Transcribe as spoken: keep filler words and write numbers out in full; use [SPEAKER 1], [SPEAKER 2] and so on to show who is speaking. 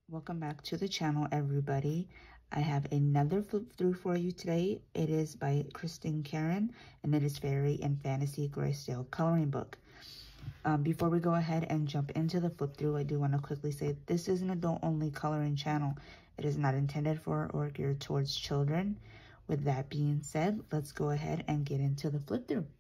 [SPEAKER 1] Welcome back to the channel, everybody. I have another flip through for you today. It is by Karron, and it is Fairy and Fantasy Grayscale coloring book. Um, before we go ahead and jump into the flip through, I do want to quickly say this is an adult only coloring channel. It is not intended for or geared towards children. With that being said, let's go ahead and get into the flip through.